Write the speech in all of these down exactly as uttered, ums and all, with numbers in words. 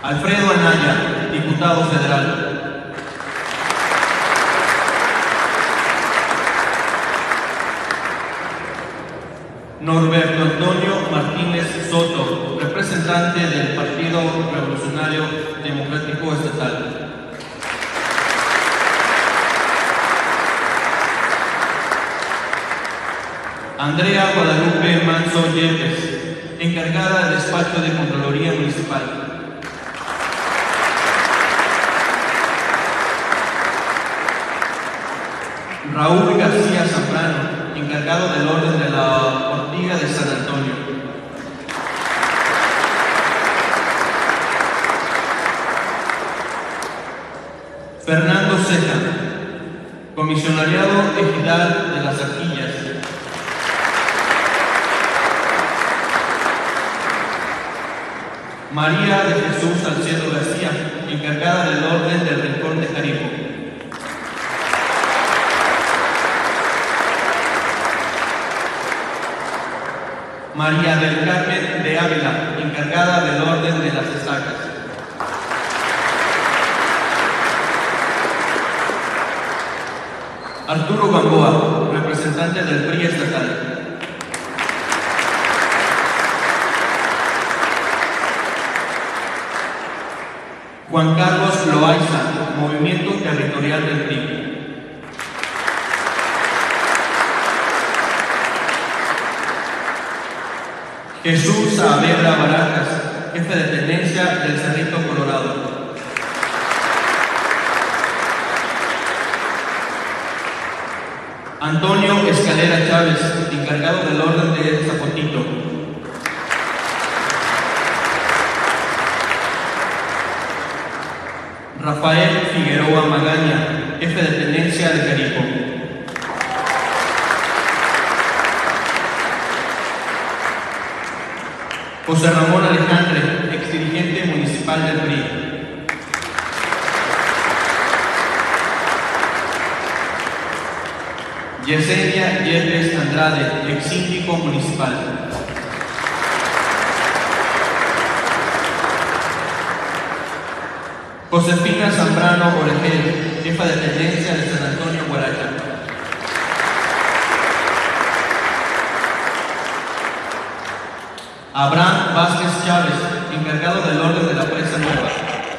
Alfredo Anaya, diputado federal. Norberto Antonio Martínez Soto, representante del Partido Revolucionario Democrático Estatal. Andrea Guadalupe Manso Yepes, encargada del despacho de Contraloría Municipal. Raúl García Zambrano, encargado del orden de la Ortiga de San Antonio. Fernando Ceja, comisionariado ejidal de las Arquillas. María de Jesús Salcedo García, encargada del orden del Rincón de Jaripo. María del Carmen de Ávila, encargada del orden de las estacas. Arturo Gamboa, representante del P R I estatal. Juan Carlos Loaiza, Movimiento Territorial del P R I. Jesús Saavedra Barajas, jefe de tenencia del Cerrito Colorado. Antonio Escalera Chávez, encargado del orden de Zapotito. Rafael Figueroa Magaña, jefe de tenencia de Jaripo. José Ramón Alejandre, exdirigente municipal del P R I. Yesenia Yepes Andrade, exsíndico municipal. Josefina Zambrano Oregel, jefa de tenencia de San Antonio Guaracha. Abraham Vázquez Chávez, encargado del orden de la Presa Nueva.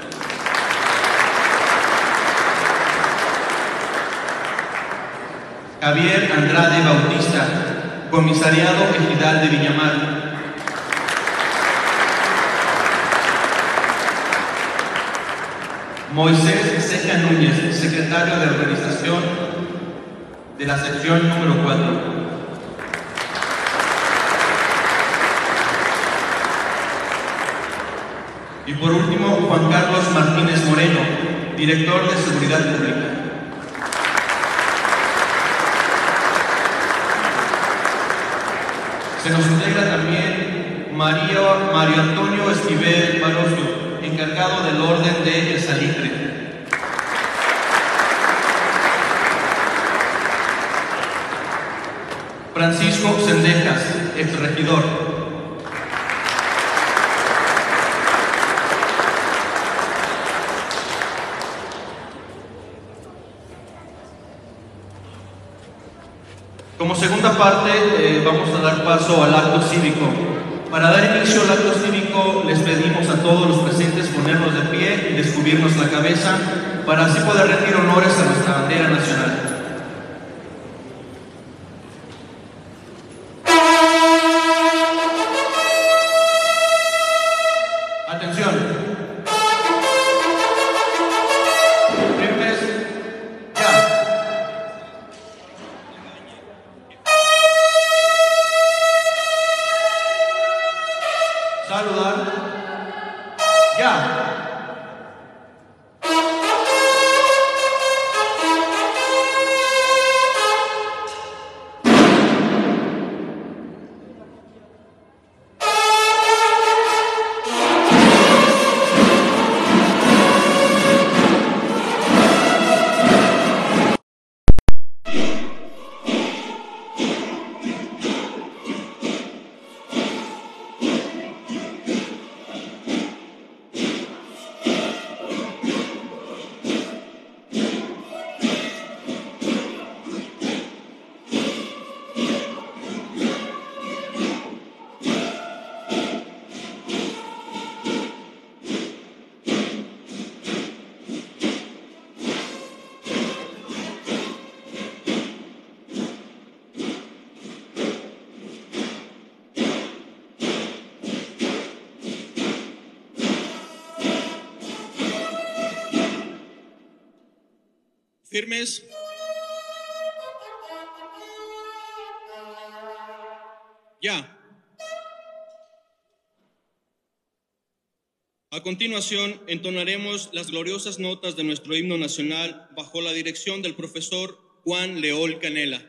Javier Andrade Bautista, comisariado ejidal de Villamar. Moisés Ceja Núñez, secretario de organización de la sección número cuatro. Y por último, Juan Carlos Martínez Moreno, director de Seguridad Pública. Se nos integra también María, Mario Antonio Esquivel Barocio, encargado del orden de El Salitre. Francisco Sendejas, exregidor. Como segunda parte, eh, vamos a dar paso al acto cívico. Para dar inicio al acto cívico, les pedimos a todos los presentes ponernos de pie y descubrirnos la cabeza para así poder rendir honores a nuestra bandera nacional. Atención. Saludar. Ya. Firmes. Ya. A continuación, entonaremos las gloriosas notas de nuestro himno nacional bajo la dirección del profesor Juan Leol Canela.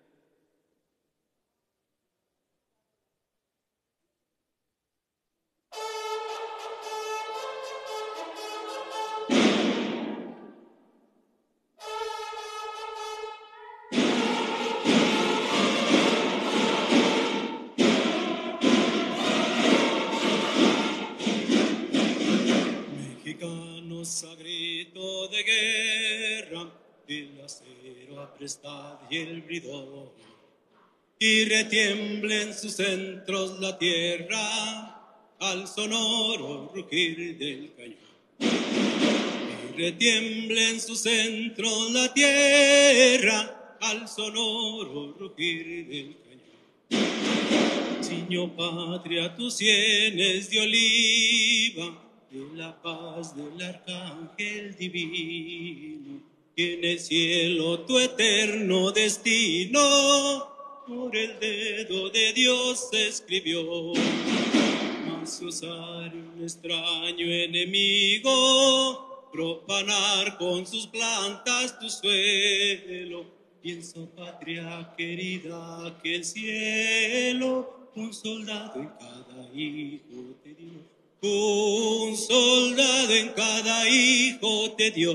Mexicanos a grito de guerra, el acero aprestad y el bridón, y retiembla en sus centros la tierra al sonoro rugir del cañón. Y retiembla en sus centros la tierra al sonoro rugir del cañón. Ciño patria tus sienes de oliva, de la paz del arcángel divino, y en el cielo tu eterno destino por el dedo de Dios se escribió. Mas usar un extraño enemigo, profanar con sus plantas tu suelo, pienso patria querida que el cielo un soldado en cada hijo te dio. Un soldado en cada hijo te dio.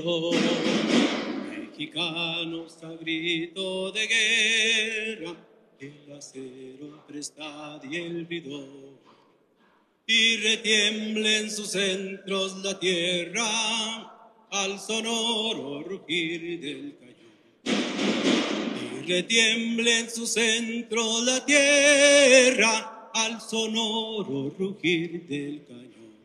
Mexicanos a grito de guerra, el acero prestad y el bridón, y retiembla en sus centros la tierra al sonoro rugir del cañón. Y retiembla en sus centros la tierra al sonoro rugir del cañón.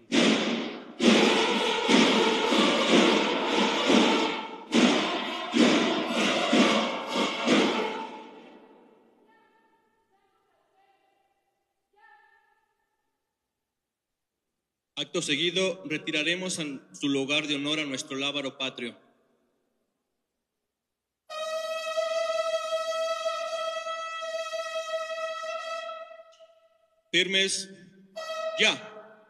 Acto seguido, retiraremos a su lugar de honor a nuestro lábaro patrio. Firmes, ya.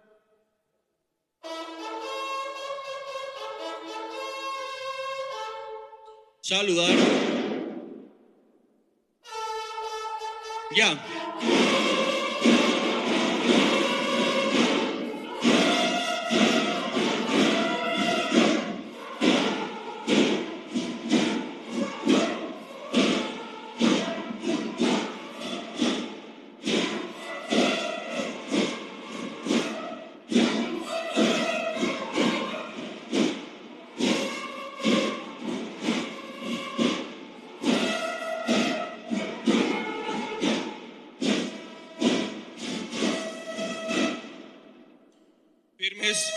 Saludar. Ya. Firmes.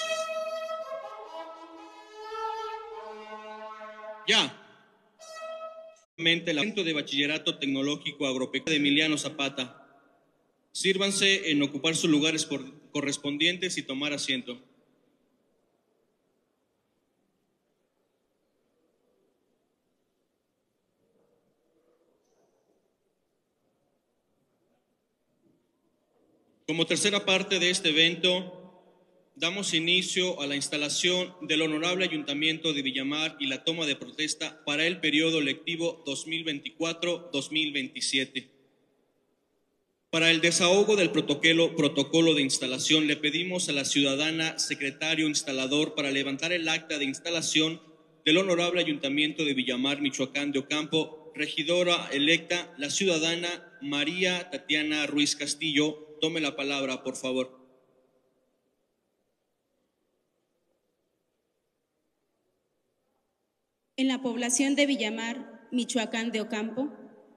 Ya. El Centro de Bachillerato Tecnológico Agropecuario de Emiliano Zapata. Sírvanse en ocupar sus lugares correspondientes y tomar asiento. Como tercera parte de este evento, damos inicio a la instalación del Honorable Ayuntamiento de Villamar y la toma de protesta para el periodo lectivo dos mil veinticuatro dos mil veintisiete. Para el desahogo del protocolo, protocolo de instalación, le pedimos a la ciudadana secretario instalador para levantar el acta de instalación del Honorable Ayuntamiento de Villamar, Michoacán de Ocampo, regidora electa, la ciudadana María Tatiana Ruiz Castillo. Tome la palabra, por favor. En la población de Villamar, Michoacán de Ocampo,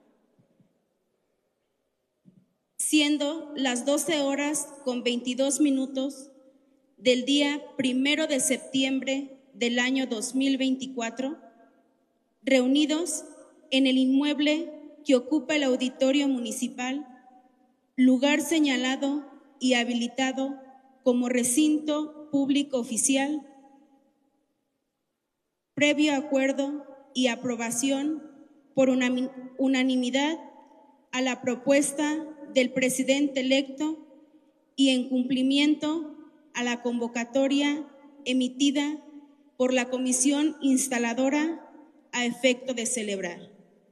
siendo las doce horas con veintidós minutos del día primero de septiembre del año dos mil veinticuatro, reunidos en el inmueble que ocupa el auditorio municipal, lugar señalado y habilitado como recinto público oficial, previo acuerdo y aprobación por unanimidad a la propuesta del presidente electo y en cumplimiento a la convocatoria emitida por la comisión instaladora a efecto de celebrar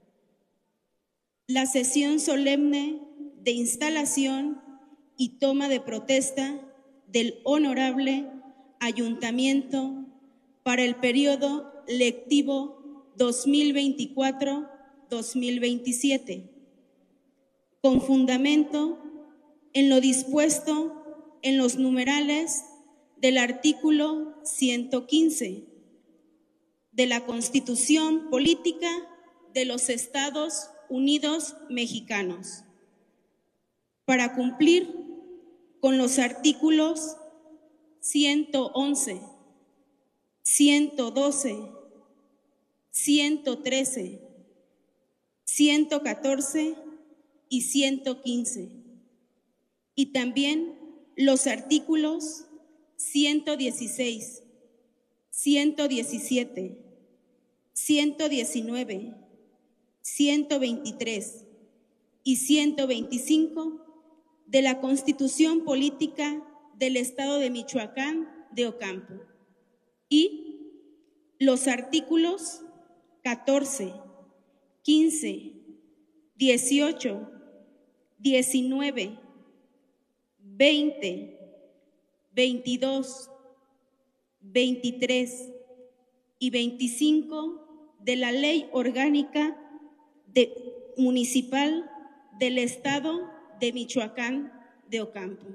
la sesión solemne de instalación y toma de protesta del Honorable Ayuntamiento para el periodo lectivo dos mil veinticuatro dos mil veintisiete, con fundamento en lo dispuesto en los numerales del artículo ciento quince de la Constitución Política de los Estados Unidos Mexicanos, para cumplir con los artículos ciento once, ciento doce, ciento trece, ciento catorce y ciento quince, y también los artículos ciento dieciséis, ciento diecisiete, ciento diecinueve, ciento veintitrés y ciento veinticinco de la Constitución Política del Estado de Michoacán de Ocampo, y los artículos catorce, quince, dieciocho, diecinueve, veinte, veintidós, veintitrés y veinticinco de la Ley Orgánica de, Municipal del Estado de Michoacán de Ocampo.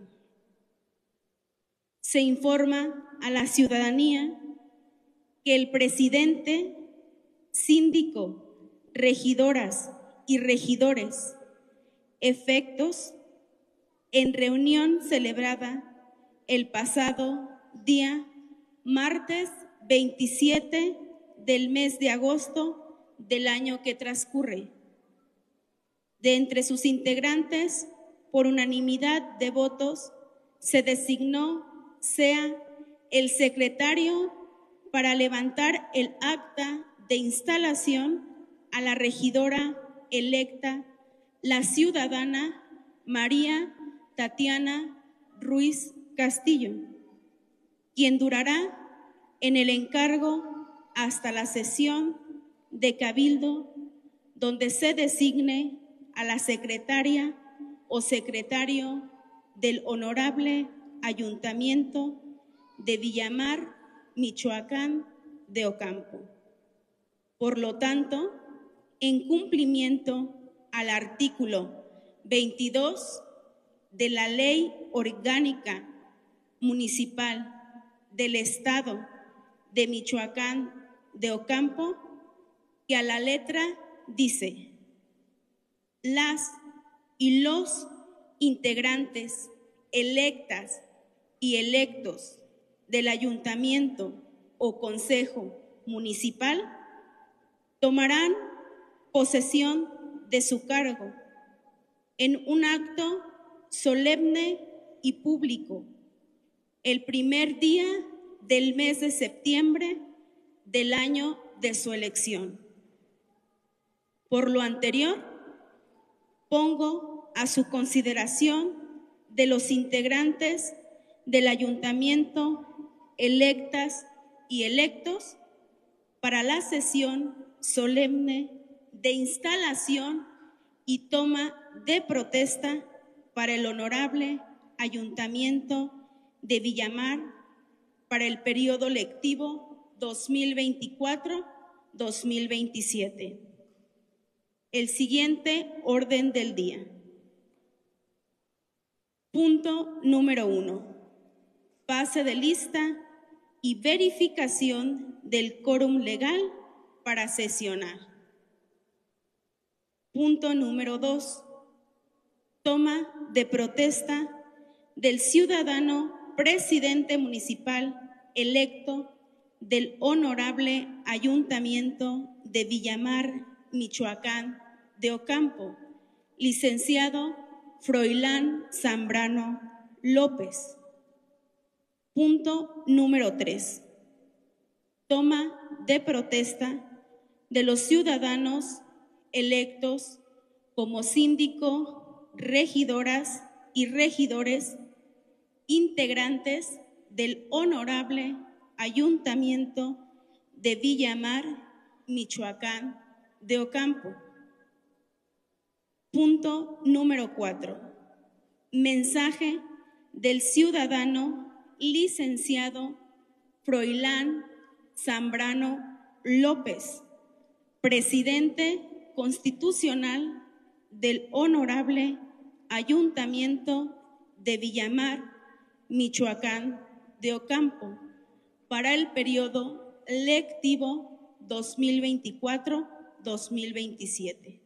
Se informa a la ciudadanía que el presidente, síndico, regidoras y regidores, efectos en reunión celebrada el pasado día martes veintisiete del mes de agosto del año que transcurre. De entre sus integrantes, por unanimidad de votos, se designó sea el secretario para levantar el acta de instalación a la regidora electa, la ciudadana María Tatiana Ruiz Castillo, quien durará en el encargo hasta la sesión de cabildo, donde se designe a la secretaria o secretario del Honorable Ayuntamiento de Villamar, Michoacán de Ocampo. Por lo tanto, en cumplimiento al artículo veintidós de la Ley Orgánica Municipal del Estado de Michoacán de Ocampo, que a la letra dice: las y los integrantes electas y electos del ayuntamiento o consejo municipal tomarán posesión de su cargo en un acto solemne y público el primer día del mes de septiembre del año de su elección. Por lo anterior, pongo a su consideración de los integrantes del ayuntamiento electas y electos para la sesión solemne de instalación y toma de protesta para el Honorable Ayuntamiento de Villamar para el periodo lectivo dos mil veinticuatro dos mil veintisiete. El siguiente orden del día. Punto número uno. Pase de lista y verificación del quórum legal para sesionar. Punto número dos. Toma de protesta del ciudadano presidente municipal electo del Honorable Ayuntamiento de Villamar, Michoacán de Ocampo, licenciado Froilán Zambrano López. Punto número tres. Toma de protesta de los ciudadanos electos como síndico, regidoras y regidores integrantes del Honorable Ayuntamiento de Villamar, Michoacán, de Ocampo. Punto número cuatro. Mensaje del ciudadano licenciado Froilán Zambrano López, presidente constitucional del Honorable Ayuntamiento de Villamar, Michoacán, de Ocampo, para el periodo lectivo dos mil veinticuatro a dos mil veintisiete.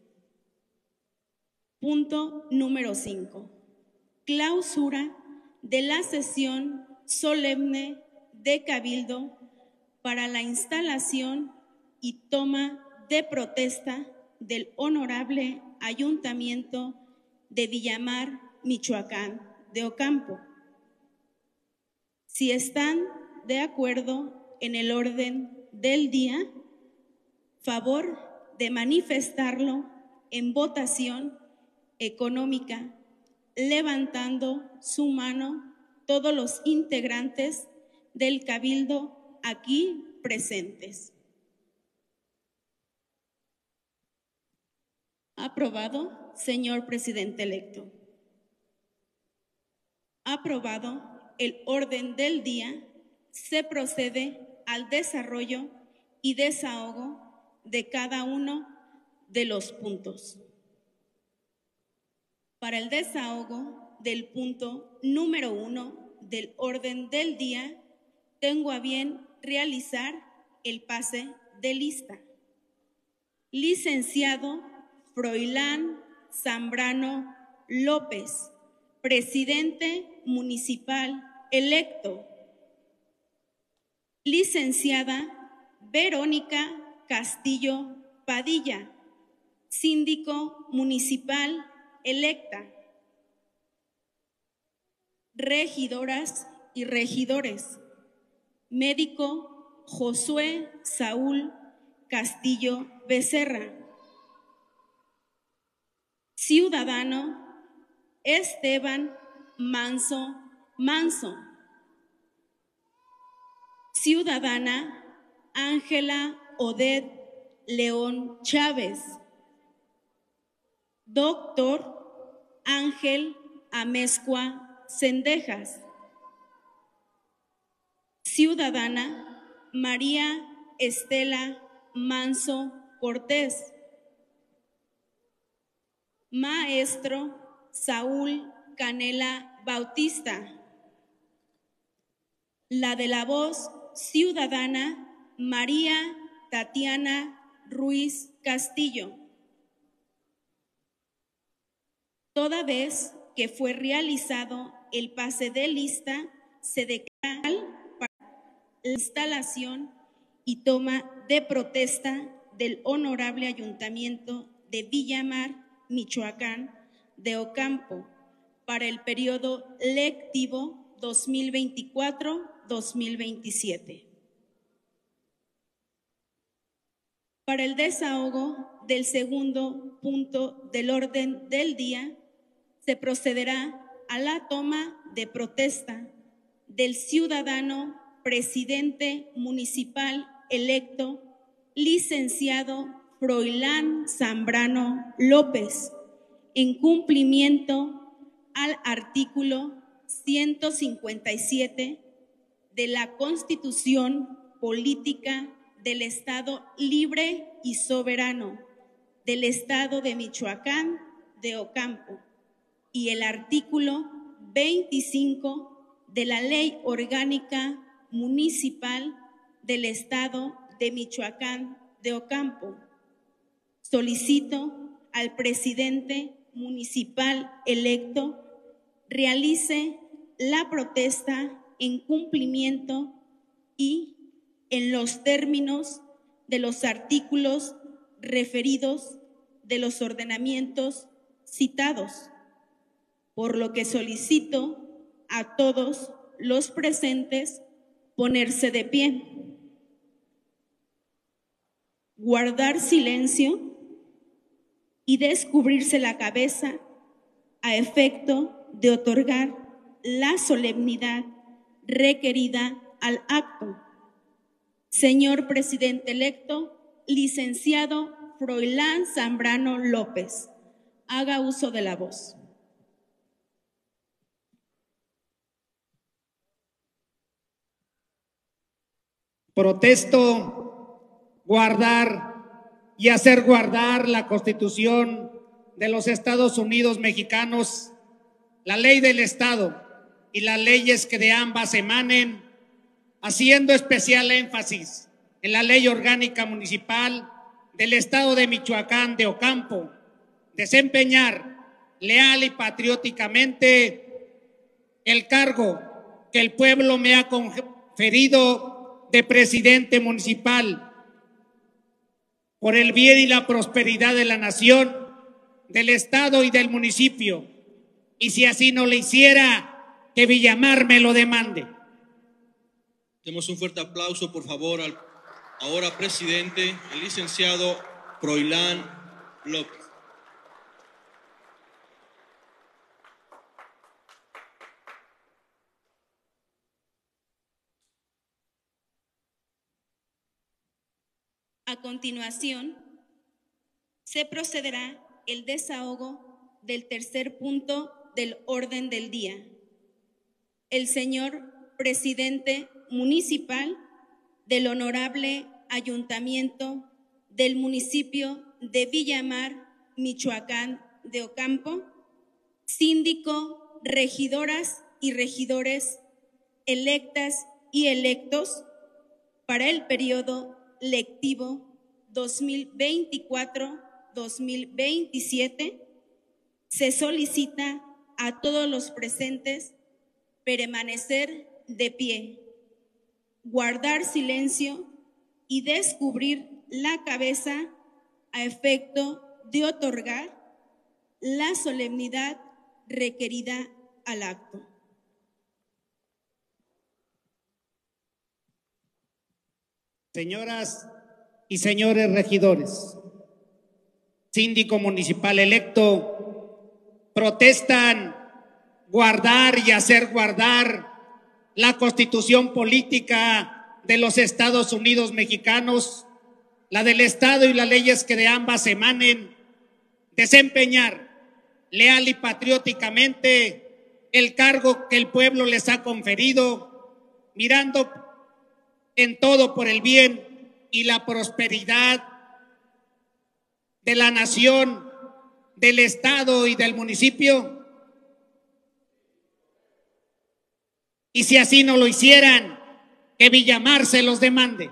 Punto número cinco. Clausura de la sesión solemne de Cabildo para la instalación y toma de protesta del Honorable Ayuntamiento de Villamar, Michoacán, de Ocampo. Si están de acuerdo en el orden del día, favor de manifestarlo en votación económica, levantando su mano todos los integrantes del Cabildo aquí presentes. Aprobado, señor presidente electo. Aprobado el orden del día, se procede al desarrollo y desahogo de cada uno de los puntos. Para el desahogo del punto número uno del orden del día, tengo a bien realizar el pase de lista. Licenciado Froilán Zambrano López, presidente municipal electo. Licenciada Verónica Castillo Padilla, síndico municipal electa. Regidoras y regidores. Médico Josué Saúl Castillo Becerra. Ciudadano Esteban Manso Manso. Ciudadana Ángela Odette León Chávez. Doctor Ángel Amezcua Cendejas. Ciudadana María Estela Manso Cortés. Maestro Saúl Canela Bautista. La de la voz ciudadana María Tatiana Ruiz Castillo. Toda vez que fue realizado el pase de lista, se declara para la instalación y toma de protesta del Honorable Ayuntamiento de Villamar, Michoacán, de Ocampo, para el periodo lectivo dos mil veinticuatro a dos mil veintisiete. Para el desahogo del segundo punto del orden del día, se procederá a la toma de protesta del ciudadano presidente municipal electo, licenciado Froilán Zambrano López, en cumplimiento al artículo ciento cincuenta y siete de la Constitución Política del Estado Libre y Soberano del Estado de Michoacán, de Ocampo, y el artículo veinticinco de la Ley Orgánica Municipal del Estado de Michoacán, de Ocampo. Solicito al presidente municipal electo realice la protesta en cumplimiento y en los términos de los artículos referidos de los ordenamientos citados, por lo que solicito a todos los presentes ponerse de pie. guardar silencio y descubrirse la cabeza a efecto de otorgar la solemnidad requerida al acto. Señor presidente electo, licenciado Froilán Zambrano López, haga uso de la voz. Protesto guardar y hacer guardar la Constitución de los Estados Unidos mexicanos, la ley del Estado y las leyes que de ambas emanen, haciendo especial énfasis en la Ley Orgánica Municipal del Estado de Michoacán de Ocampo, desempeñar leal y patrióticamente el cargo que el pueblo me ha conferido de presidente municipal por el bien y la prosperidad de la nación, del estado y del municipio, y si así no le hiciera, que Villamar me lo demande. Demos un fuerte aplauso, por favor, al ahora presidente, el licenciado Froilán López. A continuación, se procederá el desahogo del tercer punto del orden del día. El señor presidente municipal del Honorable Ayuntamiento del municipio de Villamar, Michoacán de Ocampo, síndico, regidoras y regidores electas y electos para el periodo lectivo dos mil veinticuatro dos mil veintisiete, se solicita a todos los presentes permanecer de pie, guardar silencio y descubrir la cabeza a efecto de otorgar la solemnidad requerida al acto. Señoras y señores regidores, síndico municipal electo, protestan guardar y hacer guardar la Constitución política de los Estados Unidos mexicanos, la del Estado y las leyes que de ambas emanen, desempeñar leal y patrióticamente el cargo que el pueblo les ha conferido, mirando en todo por el bien y la prosperidad de la nación, del estado y del municipio. Y si así no lo hicieran, que Villamar se los demande.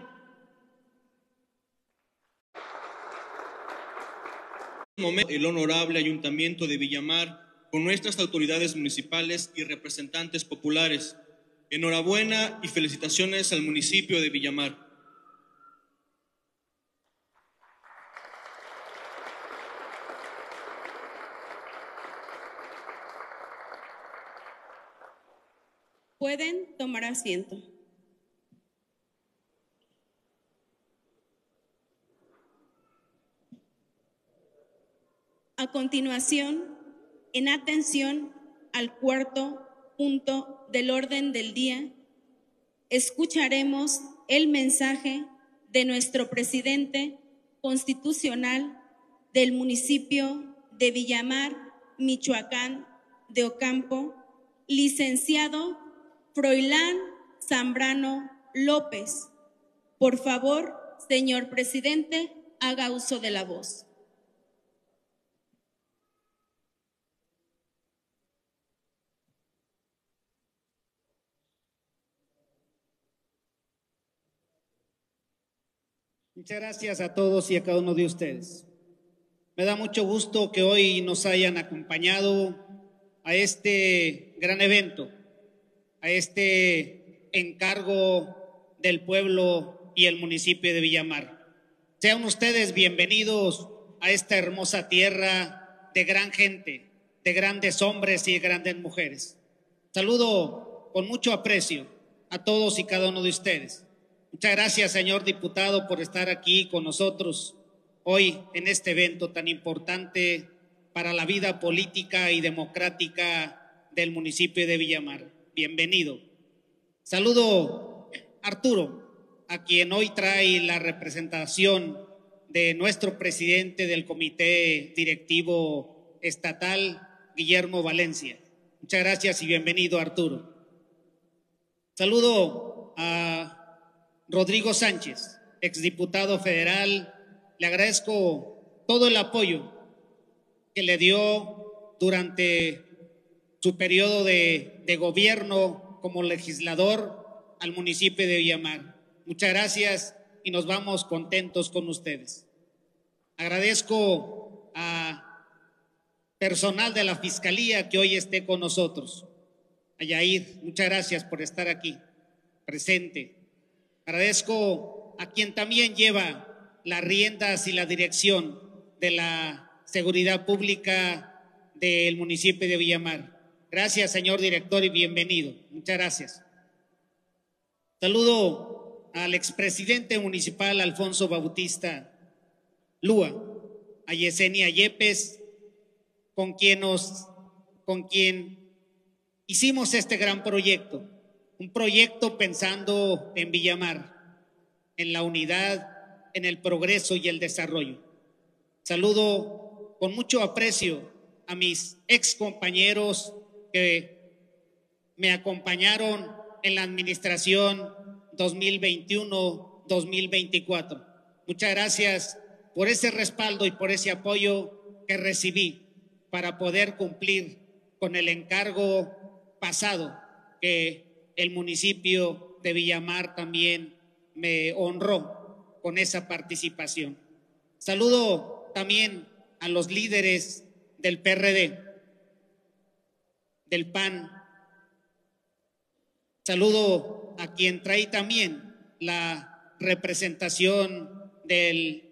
El Honorable Ayuntamiento de Villamar, con nuestras autoridades municipales y representantes populares. Enhorabuena y felicitaciones al municipio de Villamar. Pueden tomar asiento. A continuación, en atención al cuarto punto del orden del día, escucharemos el mensaje de nuestro presidente constitucional del municipio de Villamar, Michoacán de Ocampo, licenciado Froilán Zambrano López. Por favor, señor presidente, haga uso de la voz. Muchas gracias a todos y a cada uno de ustedes. Me da mucho gusto que hoy nos hayan acompañado a este gran evento, a este encargo del pueblo y el municipio de Villamar. Sean ustedes bienvenidos a esta hermosa tierra de gran gente, de grandes hombres y de grandes mujeres. Saludo con mucho aprecio a todos y cada uno de ustedes. Muchas gracias, señor diputado, por estar aquí con nosotros hoy en este evento tan importante para la vida política y democrática del municipio de Villamar. Bienvenido. Saludo a Arturo, a quien hoy trae la representación de nuestro presidente del Comité Directivo Estatal, Guillermo Valencia. Muchas gracias y bienvenido, Arturo. Saludo a Rodrigo Sánchez, exdiputado federal. Le agradezco todo el apoyo que le dio durante su periodo de, de gobierno como legislador al municipio de Villamar. Muchas gracias y nos vamos contentos con ustedes. Agradezco a personal de la Fiscalía que hoy esté con nosotros. A Yair, muchas gracias por estar aquí, presente. Agradezco a quien también lleva las riendas y la dirección de la seguridad pública del municipio de Villamar. Gracias, señor director, y bienvenido. Muchas gracias. Saludo al expresidente municipal Alfonso Bautista Lúa, a Yesenia Yepes, con quien, nos, con quien hicimos este gran proyecto. Un proyecto pensando en Villamar, en la unidad, en el progreso y el desarrollo. Saludo con mucho aprecio a mis ex compañeros que me acompañaron en la administración dos mil veintiuno dos mil veinticuatro. Muchas gracias por ese respaldo y por ese apoyo que recibí para poder cumplir con el encargo pasado que el municipio de Villamar también me honró con esa participación. Saludo también a los líderes del P R D, del P A N. Saludo a quien trae también la representación del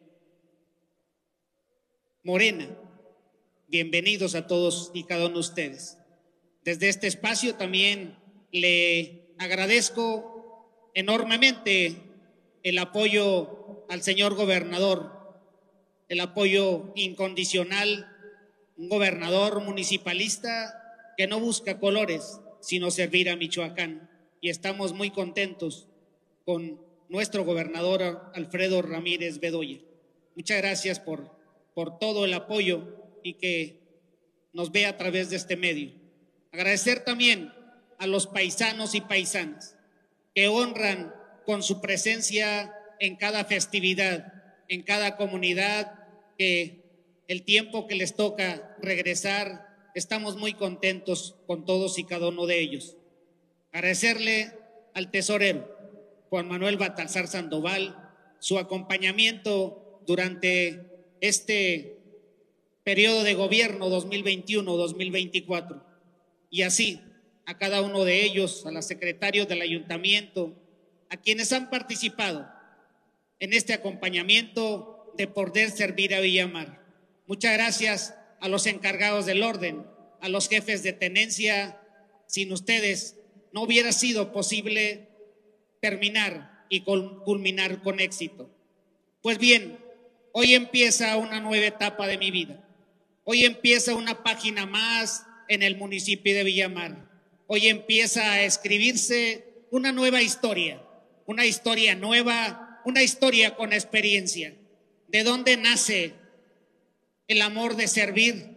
Morena. Bienvenidos a todos y cada uno de ustedes. Desde este espacio también le agradezco enormemente el apoyo al señor gobernador, el apoyo incondicional, un gobernador municipalista que no busca colores, sino servir a Michoacán. Y estamos muy contentos con nuestro gobernador Alfredo Ramírez Bedoya. Muchas gracias por, por todo el apoyo y que nos ve a través de este medio. Agradecer también a los paisanos y paisanas que honran con su presencia en cada festividad, en cada comunidad, que el tiempo que les toca regresar, estamos muy contentos con todos y cada uno de ellos. Agradecerle al tesorero Juan Manuel Baltasar Sandoval su acompañamiento durante este periodo de gobierno dos mil veintiuno dos mil veinticuatro, y así a cada uno de ellos, a los secretarios del ayuntamiento, a quienes han participado en este acompañamiento de poder servir a Villamar. Muchas gracias a los encargados del orden, a los jefes de tenencia. Sin ustedes no hubiera sido posible terminar y culminar con éxito. Pues bien, hoy empieza una nueva etapa de mi vida. Hoy empieza una página más en el municipio de Villamar. Hoy empieza a escribirse una nueva historia, una historia nueva, una historia con experiencia. ¿De dónde nace el amor de servir?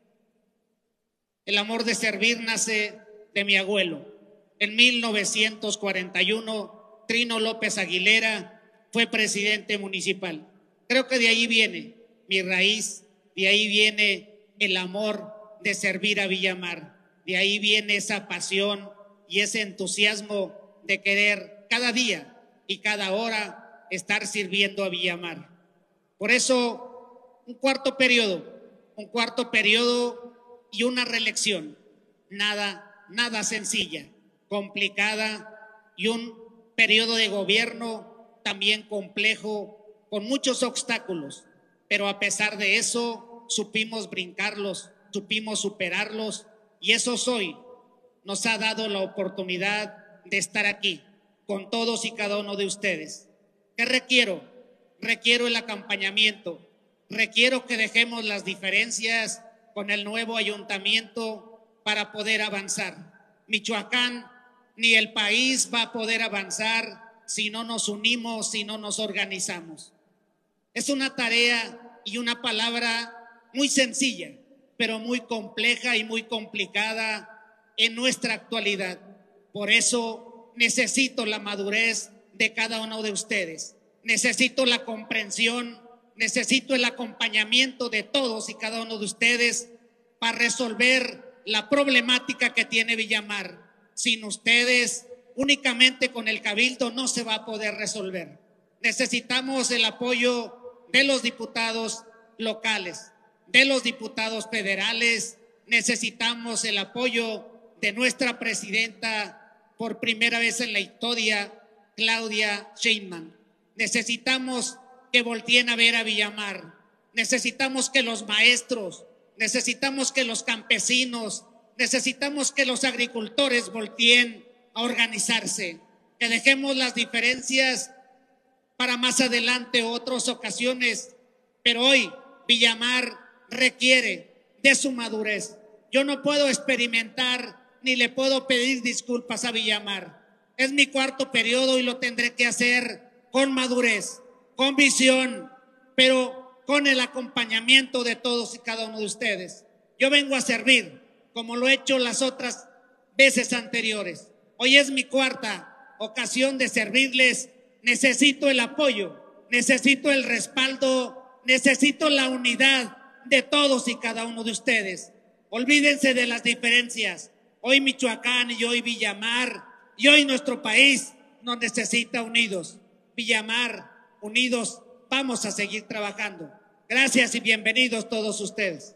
El amor de servir nace de mi abuelo. En mil novecientos cuarenta y uno, Trino López Aguilera fue presidente municipal. Creo que de ahí viene mi raíz, de ahí viene el amor de servir a Villamar. De ahí viene esa pasión y ese entusiasmo de querer cada día y cada hora estar sirviendo a Villamar. Por eso, un cuarto periodo, un cuarto periodo y una reelección, nada, nada sencilla, complicada, y un periodo de gobierno también complejo, con muchos obstáculos, pero a pesar de eso supimos brincarlos, supimos superarlos, y eso hoy nos ha dado la oportunidad de estar aquí, con todos y cada uno de ustedes. ¿Qué requiero? Requiero el acompañamiento, requiero que dejemos las diferencias con el nuevo ayuntamiento para poder avanzar. Michoacán ni el país va a poder avanzar si no nos unimos, si no nos organizamos. Es una tarea y una palabra muy sencilla, pero muy compleja y muy complicada en nuestra actualidad. Por eso necesito la madurez de cada uno de ustedes. Necesito la comprensión, necesito el acompañamiento de todos y cada uno de ustedes para resolver la problemática que tiene Villamar. Sin ustedes, únicamente con el Cabildo no se va a poder resolver. Necesitamos el apoyo de los diputados locales, de los diputados federales, necesitamos el apoyo de nuestra presidenta por primera vez en la historia, Claudia Sheinbaum. Necesitamos que volteen a ver a Villamar, necesitamos que los maestros, necesitamos que los campesinos, necesitamos que los agricultores volteen a organizarse, que dejemos las diferencias para más adelante otras ocasiones, pero hoy Villamar requiere de su madurez. Yo no puedo experimentar ni le puedo pedir disculpas a Villamar. Es mi cuarto periodo y lo tendré que hacer con madurez, con visión, pero con el acompañamiento de todos y cada uno de ustedes. Yo vengo a servir, como lo he hecho las otras veces anteriores. Hoy es mi cuarta ocasión de servirles. Necesito el apoyo, necesito el respaldo, necesito la unidad de todos y cada uno de ustedes. Olvídense de las diferencias. Hoy Michoacán y hoy Villamar y hoy nuestro país nos necesita unidos. Villamar, unidos, vamos a seguir trabajando. Gracias y bienvenidos todos ustedes.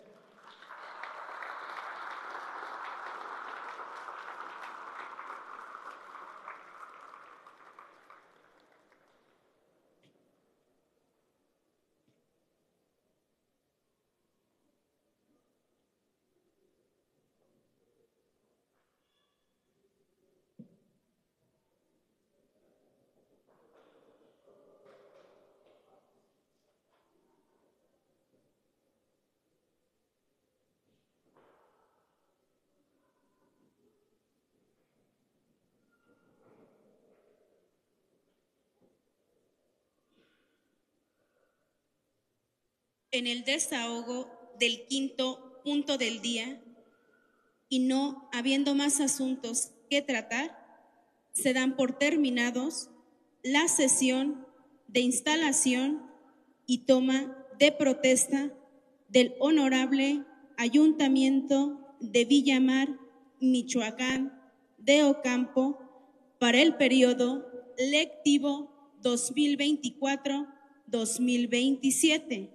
En el desahogo del quinto punto del día, y no habiendo más asuntos que tratar, se dan por terminados la sesión de instalación y toma de protesta del Honorable Ayuntamiento de Villamar, Michoacán, de Ocampo, para el periodo lectivo dos mil veinticuatro dos mil veintisiete.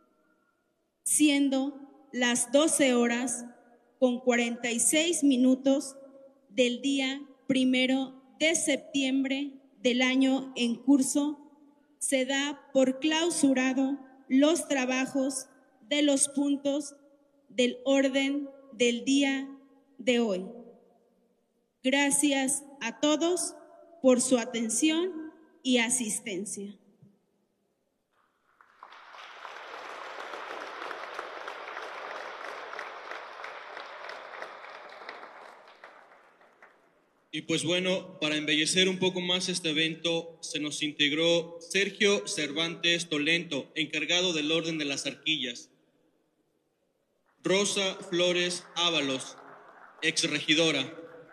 Siendo las doce horas con cuarenta y seis minutos del día primero de septiembre del año en curso, se da por clausurado los trabajos de los puntos del orden del día de hoy. Gracias a todos por su atención y asistencia. Y pues bueno, para embellecer un poco más este evento, se nos integró Sergio Cervantes Tolento, encargado del orden de las arquillas. Rosa Flores Ábalos, exregidora.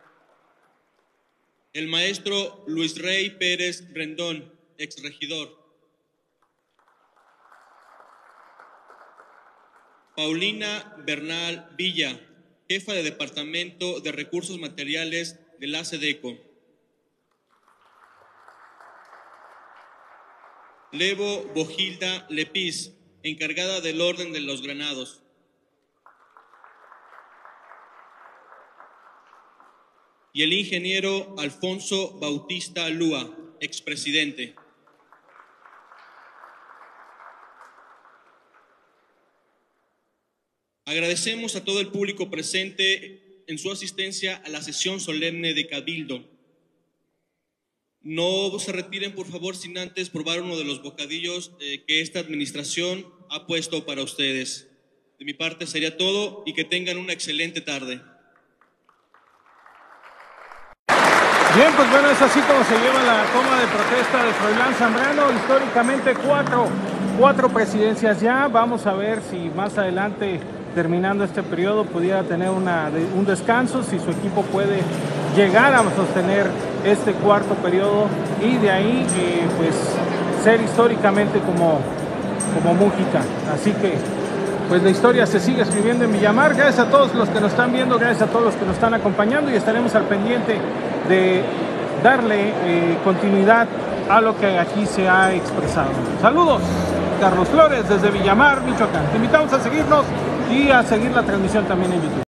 El maestro Luis Rey Pérez Rendón, exregidor. Paulina Bernal Villa, jefa de Departamento de Recursos Materiales de la SEDECO. Levo Bojilda Lepiz, encargada del orden de los granados. Y el ingeniero Alfonso Bautista Lúa, expresidente. Agradecemos a todo el público presente en su asistencia a la sesión solemne de Cabildo. no se retiren, por favor, sin antes probar uno de los bocadillos eh, que esta administración ha puesto para ustedes. De mi parte sería todo y que tengan una excelente tarde. Bien, pues bueno, es así como se lleva la toma de protesta de Froilán Zambrano. Históricamente cuatro, cuatro presidencias ya. Vamos a ver si más adelante, terminando este periodo, pudiera tener una, un descanso, si su equipo puede llegar a sostener este cuarto periodo y de ahí eh, pues ser históricamente como, como Mújica. Así que pues la historia se sigue escribiendo en Villamar. Gracias a todos los que nos están viendo, gracias a todos los que nos están acompañando y estaremos al pendiente de darle eh, continuidad a lo que aquí se ha expresado. Saludos, Carlos Flores desde Villamar, Michoacán. Te invitamos a seguirnos y a seguir la transmisión también en YouTube.